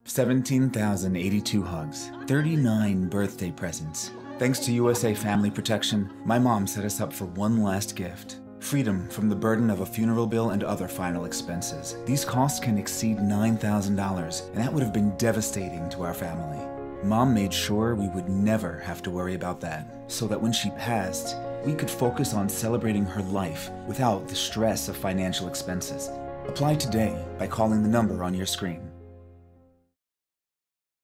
17,082 hugs, 39 birthday presents. Thanks to USA Family Protection, my mom set us up for one last gift. Freedom from the burden of a funeral bill and other final expenses. These costs can exceed $9,000, and that would have been devastating to our family. Mom made sure we would never have to worry about that, so that when she passed, we could focus on celebrating her life without the stress of financial expenses. Apply today by calling the number on your screen.